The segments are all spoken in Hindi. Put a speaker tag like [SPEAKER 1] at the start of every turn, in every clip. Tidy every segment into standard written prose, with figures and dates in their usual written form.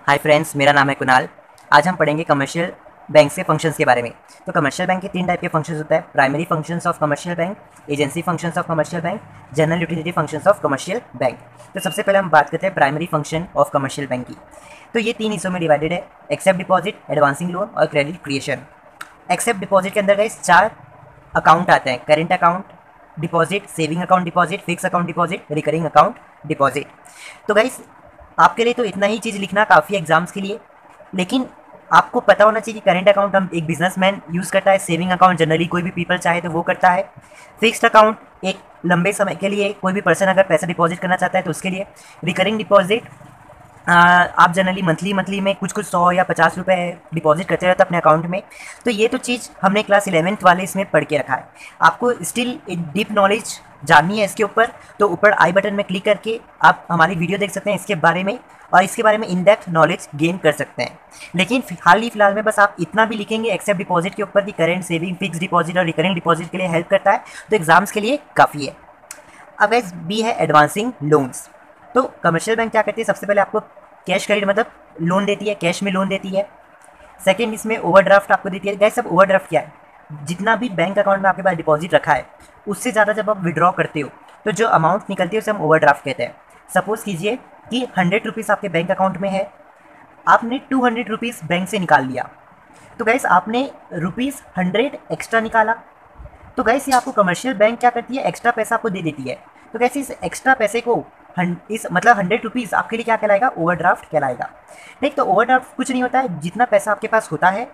[SPEAKER 1] हाय फ्रेंड्स, मेरा नाम है कुणाल। आज हम पढ़ेंगे कमर्शियल बैंक के फंक्शंस के बारे में। तो कमर्शियल बैंक के 3 टाइप के फंक्शंस होता है। Primary functions of commercial bank, agency functions of commercial bank, general utility functions of commercial bank. तो सबसे पहले हम बात करते हैं primary function of commercial bank की। तो ये 3 हिस्सों में डिवाइडेड है: एक्सेप्ट डिपॉजिट, एडवांसिंग लोन और क्रेडिट क्रिएशन। एक्सेप्ट डिपॉजिट के अंदर गाइस 4 अकाउंट आते हैं: current account deposit, saving account deposit, fix account deposit, recurring account deposit. तो गाइस आपके लिए तो इतना ही चीज़ लिखना काफ़ी है एग्जाम्स के लिए, लेकिन आपको पता होना चाहिए कि करेंट अकाउंट हम एक बिजनेसमैन यूज़ करता है, सेविंग अकाउंट जनरली कोई भी पीपल चाहे तो वो करता है, फिक्स्ड अकाउंट एक लंबे समय के लिए कोई भी पर्सन अगर पैसा डिपॉजिट करना चाहता है तो उसके लिए, रिकरिंग डिपॉजिट आप जनरली मंथली में कुछ 100 या 50 रुपये डिपॉजिट करते रहते अपने अकाउंट में। तो ये तो चीज़ हमने क्लास 11th वाले इसमें पढ़ के रखा है। आपको स्टिल एक डीप नॉलेज जाननी है इसके ऊपर, तो ऊपर आई बटन में क्लिक करके आप हमारी वीडियो देख सकते हैं इसके बारे में, और इसके बारे में इन डेप्थ नॉलेज गेन कर सकते हैं। लेकिन फिलहाल में बस आप इतना भी लिखेंगे एक्सेप्ट डिपॉजिट के ऊपर कि करेंट, सेविंग, फिक्स डिपॉजिट और रिकरिंग डिपॉजिट के लिए हेल्प करता है, तो एग्जाम्स के लिए काफ़ी है। अब एस बी है एडवांसिंग लोन्स। तो कमर्शियल बैंक क्या करती है? सबसे पहले आपको कैश क्रेडिट मतलब लोन देती है, कैश में लोन देती है। सेकंड, इसमें ओवरड्राफ्ट आपको देती है। गैस सब ओवरड्राफ्ट क्या है? जितना भी बैंक अकाउंट में आपके पास डिपॉजिट रखा है उससे ज़्यादा जब आप विड्रॉ करते हो तो जो अमाउंट निकलती है उसे हम ओवरड्राफ्ट कहते हैं। सपोज कीजिए कि 100 रुपीज़ आपके बैंक अकाउंट में है, आपने 200 रुपीज़ बैंक से निकाल लिया, तो गैस आपने ₹100 एक्स्ट्रा निकाला। तो गैस ये आपको कमर्शियल बैंक क्या करती है? एक्स्ट्रा पैसा आपको दे देती है। तो गैस इस एक्स्ट्रा पैसे को इस मतलब 100 रुपीज़ आपके लिए क्या कहलाएगा? ओवरड्राफ्ट कहलाएगा। ठीक, तो ओवरड्राफ्ट कुछ नहीं होता है, जितना पैसा आपके पास होता है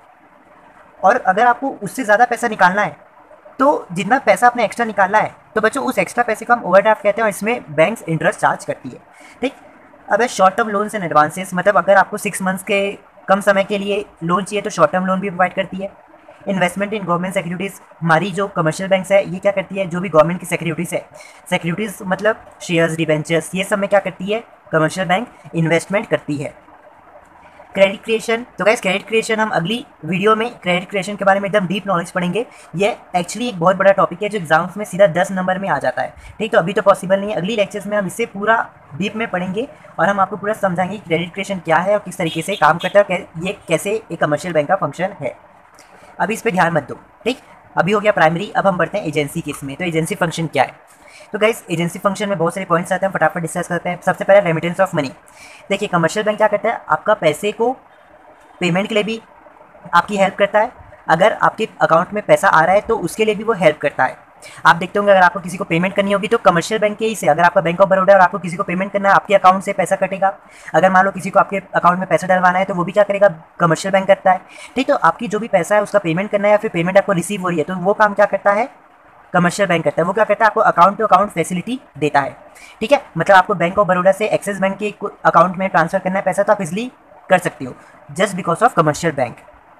[SPEAKER 1] और अगर आपको उससे ज़्यादा पैसा निकालना है तो जितना पैसा आपने एक्स्ट्रा निकाला है तो बच्चों उस एक्स्ट्रा पैसे को हम ओवरड्राफ्ट कहते हैं, और इसमें बैंक्स इंटरेस्ट चार्ज करती है। ठीक, अब short term loans and advances मतलब अगर आपको 6 मंथ्स के कम समय के लिए लोन चाहिए तो शॉर्ट टर्म लोन भी प्रोवाइड करती है। इन्वेस्टमेंट इन गवर्नमेंट सिक्योरिटीज़, हमारी जो कमर्शियल बैंक्स है ये क्या करती है? जो भी गवर्नमेंट की सिक्योरिटीज़ है, सिक्योरिटीज़ मतलब शेयर्स, डिबेंचर्स, ये सब में क्या करती है कमर्शियल बैंक? इन्वेस्टमेंट करती है। क्रेडिट क्रिएशन, तो गाइस क्रेडिट क्रिएशन हम अगली वीडियो में क्रेडिट क्रिएशन के बारे में एकदम डीप नॉलेज पढ़ेंगे। ये एक्चुअली एक बहुत बड़ा टॉपिक है जो एग्जाम्स में सीधा 10 नंबर में आ जाता है। ठीक, तो अभी तो पॉसिबल नहीं है, अगली लेक्चर्स में हम इसे पूरा डीप में पढ़ेंगे और हम आपको पूरा समझाएंगे कि क्रेडिट क्रिएशन क्या है और किस तरीके से काम करता है, ये कैसे एक कमर्शियल बैंक का फंक्शन है। अभी इस पर ध्यान मत दो। ठीक, अभी हो गया प्राइमरी, अब हम बढ़ते हैं एजेंसी की इसमें। तो एजेंसी फंक्शन क्या है? तो गाइस एजेंसी फंक्शन में बहुत सारे पॉइंट्स आते हैं, फटाफट डिस्कस करते हैं। सबसे पहले रेमिटेंस ऑफ मनी। देखिए कमर्शियल बैंक क्या करता है? आपका पैसे को पेमेंट के लिए भी आपकी हेल्प करता है, अगर आपके अकाउंट में पैसा आ रहा है तो उसके लिए भी वो हेल्प करता है। आप देखते होंगे अगर आपको किसी को पेमेंट करनी होगी तो कमर्शियल बैंक के ही से, अगर आपका बैंक ऑफ बड़ौदा है और आपको किसी को पेमेंट करना है आपके अकाउंट से पैसा कटेगा। अगर मान लो किसी को आपके अकाउंट में पैसा डलवाना है तो वो भी क्या करेगा? कमर्शियल बैंक करता है। ठीक, तो आपकी जो भी पैसा है उसका पेमेंट करना है या फिर पेमेंट आपको रिसीव हो रही है तो वो काम क्या करता है? कमर्शियल बैंक करता है। वो क्या करता है? आपको अकाउंट टू अकाउंट फैसिलिटी देता है। ठीक है, मतलब आपको बैंक ऑफ बड़ौदा से एक्सिस बैंक के अकाउंट में ट्रांसफर करना है पैसा तो आप इजिली कर सकते हो just because of commercial bank.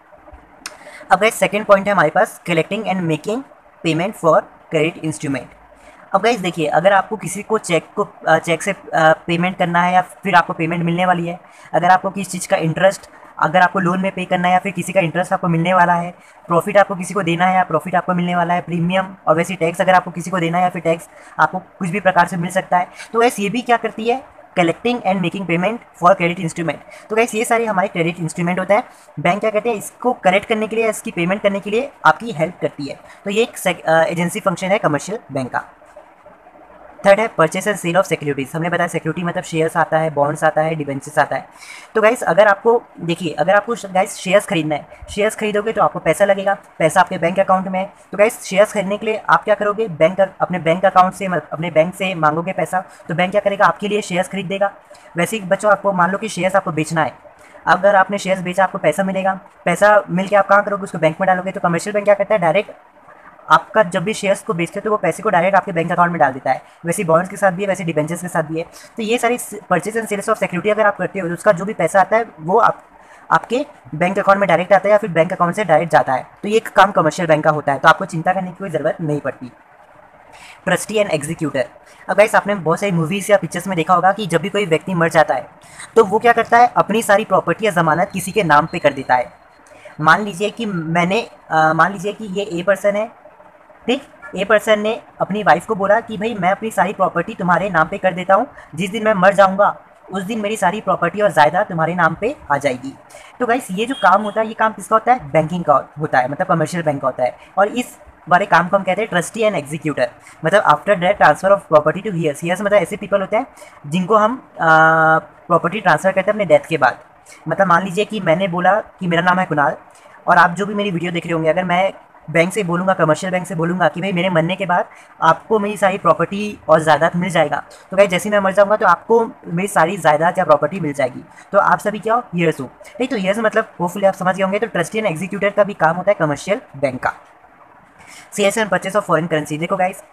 [SPEAKER 1] अब गाइस सेकंड पॉइंट है हमारे पास collecting and making payment for credit instrument. अब गाइस देखिए अगर आपको किसी को चेक से पेमेंट करना है या फिर आपको पेमेंट मिलने वाली है, अगर आपको किसी चीज़ का इंटरेस्ट अगर आपको लोन में पे करना है या फिर किसी का इंटरेस्ट आपको मिलने वाला है, प्रॉफिट आपको किसी को देना है या प्रॉफिट आपको मिलने वाला है, प्रीमियम और वैसे टैक्स अगर आपको किसी को देना है या फिर टैक्स आपको कुछ भी प्रकार से मिल सकता है, तो वैसे ये भी क्या करती है? Collecting and making payment for credit instrument. तो गाइस ये सारे हमारे क्रेडिट इंस्ट्रूमेंट होता है, बैंक क्या कहते हैं? इसको कलेक्ट करने के लिए, इसकी पेमेंट करने के लिए आपकी हेल्प करती है। तो ये एक एजेंसी फंक्शन है कमर्शियल बैंक का। थर्ड है purchase and sale of securities. हमने बताया सिक्योरिटी मतलब शेयर्स आता है, बॉन्ड्स आता है, डिबेंचर्स आता है। तो गाइस अगर आपको देखिए अगर आपको गाइस शेयर्स खरीदना है, शेयर्स खरीदोगे तो आपको पैसा लगेगा, पैसा आपके बैंक अकाउंट में है। तो गाइस शेयर्स खरीदने के लिए आप क्या करोगे? अपने बैंक अकाउंट से अपने बैंक से मांगोगे पैसा, तो बैंक क्या करेगा? आपके लिए शेयर्स खरीद देगा। वैसे ही बच्चों आपको मान लो कि शेयर्स आपको बेचना है, अगर आपने शेयर्स बेचा आपको पैसा मिलेगा, पैसा मिल के आप कहाँ करोगे? उसको बैंक में डालोगे। तो कमर्शियल बैंक क्या करता है? डायरेक्ट आपका जब भी शेयर्स को बेचते हो तो वो पैसे को डायरेक्ट आपके बैंक अकाउंट में डाल देता है। वैसे बॉन्ड्स के साथ भी है, वैसे डिबेंचर्स के साथ भी है। तो ये सारी purchase and sales of security अगर आप करते हो तो उसका जो भी पैसा आता है वो आपके बैंक अकाउंट में डायरेक्ट आता है या फिर बैंक अकाउंट से डायरेक्ट जाता है। तो ये एक काम कमर्शियल बैंक का होता है, तो आपको चिंता करने की कोई ज़रूरत नहीं पड़ती। Trustee and executor. अब गाइस आपने बहुत सारी मूवीज़ या पिक्चर्स में देखा होगा कि जब भी कोई व्यक्ति मर जाता है तो वो क्या करता है? अपनी सारी प्रॉपर्टी या ज़मानत किसी के नाम पे कर देता है। मान लीजिए कि ये ए पर्सन है। ठीक, ए पर्सन ने अपनी वाइफ को बोला कि भाई मैं अपनी सारी प्रॉपर्टी तुम्हारे नाम पे कर देता हूँ, जिस दिन मैं मर जाऊँगा उस दिन मेरी सारी प्रॉपर्टी और जायदाद तुम्हारे नाम पे आ जाएगी। तो गाइस ये जो काम होता है, ये काम किसका होता है? बैंकिंग का होता है, मतलब कमर्शियल बैंक का होता है। और इस बारे काम को हम कहते हैं ट्रस्टी एंड एग्जीक्यूटर। मतलब after death transfer of property to heirs, heirs मतलब ऐसे पीपल होते हैं जिनको हम प्रॉपर्टी ट्रांसफर करते हैं अपने डेथ के बाद। मतलब मान लीजिए कि मैंने बोला कि मेरा नाम है कुणाल, और आप जो भी मेरी वीडियो देख रहे होंगे, अगर मैं बैंक से बोलूँगा, कमर्शियल बैंक से बोलूँगा कि भाई मेरे मरने के बाद आपको मेरी सारी प्रॉपर्टी और जायदाद मिल जाएगा, तो भाई जैसे ही मैं मर जाऊँगा तो आपको मेरी सारी जायदाद या प्रॉपर्टी मिल जाएगी। तो आप सभी क्या हो? हियर्स हो। नहीं, तो हियर्स मतलब होपफुली आप समझ गए होंगे। तो ट्रस्टी एंड एग्जीक्यूटर का भी काम होता है कमर्शियल बैंक का। Sales and purchase of foreign currency. देखो गाइस,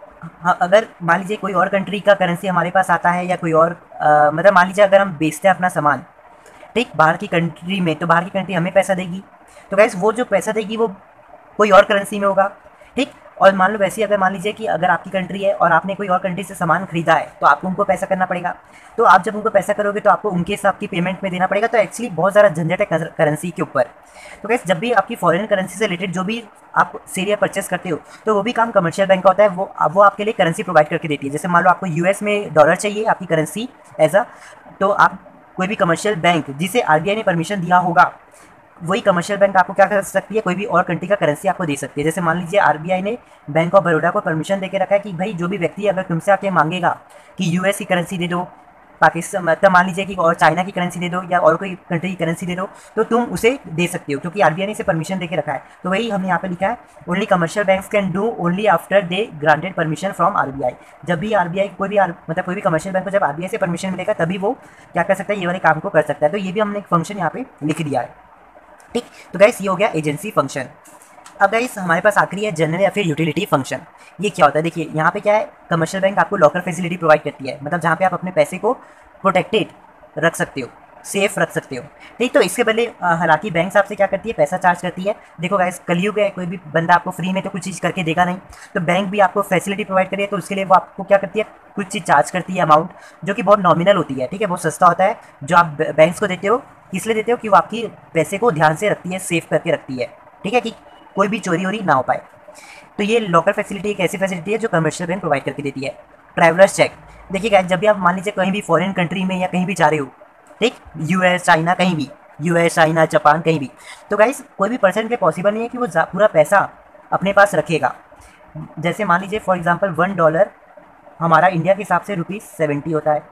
[SPEAKER 1] अगर मान लीजिए कोई और कंट्री का करेंसी हमारे पास आता है, या कोई और मतलब मान लीजिए अगर हम बेचते हैं अपना सामान, ठीक, बाहर की कंट्री में, तो बाहर की कंट्री हमें पैसा देगी। तो गाइस वो जो पैसा देगी वो कोई और करेंसी में होगा, ठीक। और मान लो वैसे ही अगर मान लीजिए कि अगर आपकी कंट्री है और आपने कोई और कंट्री से सामान खरीदा है, तो आपको उनको पैसा करना पड़ेगा। तो आप जब उनको पैसा करोगे तो आपको उनके हिसाब की पेमेंट में देना पड़ेगा। तो एक्चुअली बहुत ज़्यादा झंझट है करेंसी के ऊपर। तो गाइस जब भी आपकी फॉरेन करेंसी से रिलेटेड जो भी आप सेल या परचेस करते हो, तो वो भी काम कमर्शियल बैंक का होता है। वो आपके लिए करेंसी प्रोवाइड करके देती है। जैसे मान लो आपको यूएस में डॉलर चाहिए आपकी करेंसी एज अ, तो आप कोई भी कमर्शियल बैंक जिसे आरबीआई ने परमिशन दिया होगा, वही कमर्शियल बैंक आपको क्या कर सकती है? कोई भी और कंट्री का करेंसी आपको दे सकती है। जैसे मान लीजिए आरबीआई ने बैंक ऑफ बड़ौदा को परमिशन देके रखा है कि भाई जो भी व्यक्ति अगर तुमसे आके मांगेगा कि यूएस की करेंसी दे दो, पाकिस्तान मतलब मान लीजिए कि और चाइना की करेंसी दे दो, या और कोई कंट्री की करेंसी दे दो, तो तुम उसे दे सकते हो, क्योंकि आरबीआई ने इसे परमिशन देके रखा है। तो वही हमने यहाँ पे लिखा है, only commercial banks can do only after they granted permission from RBI. जब भी आरबीआई मतलब कोई भी कमर्शियल बैंक को जब आरबीआई से परमिशन मिलेगा, तभी वो क्या कर सकता है? ये वाले काम को कर सकता है। तो ये भी हमने एक फंक्शन यहाँ पे लिख दिया है, ठीक। तो गाइस ये हो गया एजेंसी फंक्शन। अब गाइस हमारे पास आखिरी है जनरल या फिर यूटिलिटी फंक्शन। ये क्या होता है? देखिए यहाँ पे क्या है, कमर्शियल बैंक आपको लॉकर फैसिलिटी प्रोवाइड करती है, मतलब जहाँ पे आप अपने पैसे को प्रोटेक्टेड रख सकते हो, सेफ रख सकते हो, ठीक। तो इसके बदले हालांकि बैंक आपसे क्या करती है? पैसा चार्ज करती है। देखो गाइस, कलयुग है, कोई भी बंदा आपको फ्री में तो कुछ चीज़ करके देगा नहीं। तो बैंक भी आपको फैसिलिटी प्रोवाइड करी है, तो उसके लिए वो आपको क्या करती है? कुछ चीज़ चार्ज करती है, अमाउंट जो कि बहुत नॉमिनल होती है, ठीक है, बहुत सस्ता होता है, जो आप बैंक्स को देते हो। किस लिए देते हो? कि वो आपकी पैसे को ध्यान से रखती है, सेफ करके रखती है, ठीक है, कि कोई भी चोरी वोरी ना हो पाए। तो ये लॉकर फैसिलिटी एक ऐसी फैसिलिटी है जो कमर्शियल बैंक प्रोवाइड करके देती है। Travellers check. देखिए गाइस, जब भी आप मान लीजिए कहीं भी फॉरेन कंट्री में या कहीं भी जा रहे हो, ठीक, यूएस, चाइना, कहीं भी, यूएस, चाइना, जापान, कहीं भी, तो गाइस कोई भी पर्सन के लिए पॉसिबल नहीं है कि वो पूरा पैसा अपने पास रखेगा। जैसे मान लीजिए फॉर एग्जांपल $1 हमारा इंडिया के हिसाब से ₹70 होता है।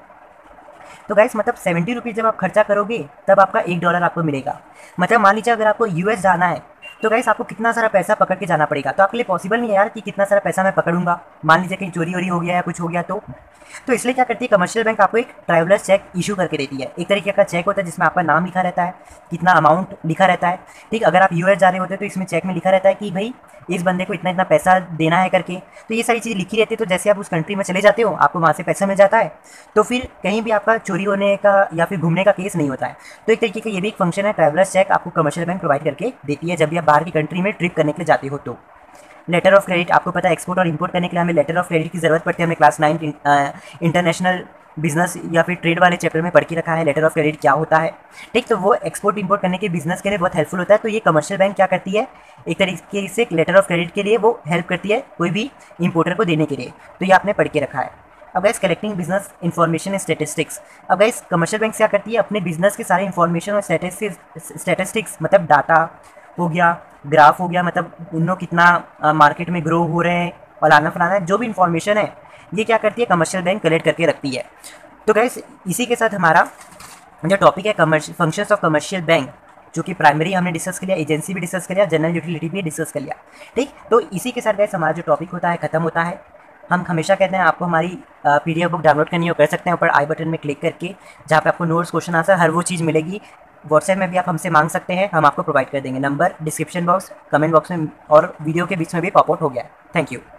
[SPEAKER 1] तो गाइस मतलब 70 रुपीज़ जब आप खर्चा करोगे तब आपका $1 आपको मिलेगा। मतलब मान लीजिए अगर आपको यूएस जाना है, तो गाइस आपको कितना सारा पैसा पकड़ के जाना पड़ेगा। तो आपके लिए पॉसिबल नहीं है यार कि कितना सारा पैसा मैं पकड़ूंगा, मान लीजिए कहीं चोरी वोरी हो गया या कुछ हो गया तो इसलिए क्या करती है कमर्शियल बैंक? आपको एक ट्रैवलर्स चेक इशू करके देती है। एक तरीके का चेक होता है जिसमें आपका नाम लिखा रहता है, कितना अमाउंट लिखा रहता है, ठीक। अगर आप यूएस जा रहे होते तो इसमें चेक में लिखा रहता है कि भाई इस बंदे को इतना इतना पैसा देना है करके। तो ये सारी चीज़ लिखी रहती है। तो जैसे आप उस कंट्री में चले जाते हो, आपको वहाँ से पैसा मिल जाता है, तो फिर कहीं भी आपका चोरी होने का या फिर घूमने का केस नहीं होता है। तो एक तरीके का ये भी एक फंक्शन है, ट्रैवलर्स चेक आपको कमर्शियल बैंक प्रोवाइड करके देती है जब भी आप बाहर की कंट्री में ट्रिप करने के लिए जाते हो। तो लेटर ऑफ क्रेडिट, आपको पता है एक्सपोर्ट और इंपोर्ट करने के लिए हमें लेटर ऑफ क्रेडिट की ज़रूरत पड़ती है। हमें क्लास 9 इंटरनेशनल बिजनेस या फिर ट्रेड वाले चैप्टर में पढ़ के रखा है लेटर ऑफ क्रेडिट क्या होता है, ठीक। तो वो एक्सपोर्ट इंपोर्ट करने के बिजनेस के लिए बहुत हेल्पफुल होता है। तो ये कमर्शियल बैंक क्या करती है? एक तरीके से लेटर ऑफ क्रेडिट के लिए वो हेल्प करती है कोई भी इंपोर्टर को देने के लिए। तो ये आपने पढ़ के रखा है। अब guys collecting business information and statistics. अब गाइस कमर्शियल बैंक क्या करती है? अपने बिजनेस के सारे इन्फॉर्मेशन और स्टैटिस्टिक्स मतलब डाटा हो गया, ग्राफ हो गया, मतलब उन लोग कितना मार्केट में ग्रो हो रहे हैं और आना फलाना, जो भी इन्फॉर्मेशन है ये क्या करती है? कमर्शियल बैंक कलेक्ट करके रखती है। तो गाइस इसी के साथ हमारा जो टॉपिक है फंक्शंस ऑफ कमर्शियल बैंक, जो कि प्राइमरी हमने डिस्कस कर लिया, एजेंसी भी डिस्कस कर लिया, जनरल यूटिलिटी भी डिस्कस कर लिया, ठीक। तो इसी के साथ गाइस हमारा जो टॉपिक होता है खत्म होता है। हम हमेशा कहते हैं आपको हमारी पीडीएफ बुक डाउनलोड करनी हो, कर सकते हैं ऊपर आई बटन में क्लिक करके, जहाँ पे आपको नोट्स, क्वेश्चन आंसर हर वो चीज़ मिलेगी। व्हाट्सएप में भी आप हमसे मांग सकते हैं, हम आपको प्रोवाइड कर देंगे। Number description box, comment box में और वीडियो के बीच में भी पॉप आउट हो गया है। Thank you.